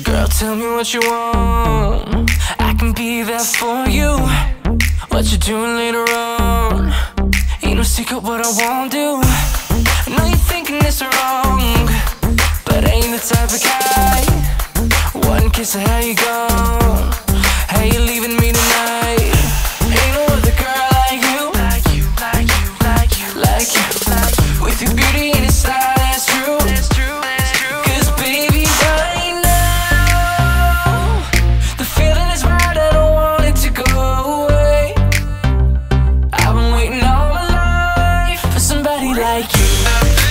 Girl, tell me what you want, I can be there for you. What you doing later on, ain't no secret what I won't do. I know you're thinking it's wrong, but I ain't the type of guy. One kiss of how you gone, how you leaving me tonight. Ain't no other girl like you, like you, like you, like you, like you, like you. With your beauty and your style, that's true, that's true, that's true. Cause baby, right now the feeling is right, I don't want it to go away. I've been waiting all my life for somebody like you.